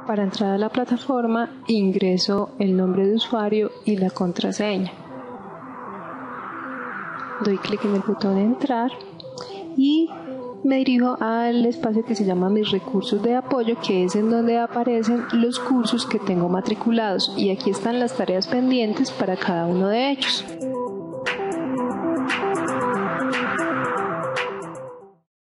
Para entrar a la plataforma ingreso el nombre de usuario y la contraseña. Doy clic en el botón de entrar y me dirijo al espacio que se llama mis recursos de apoyo, que es en donde aparecen los cursos que tengo matriculados, y aquí están las tareas pendientes para cada uno de ellos.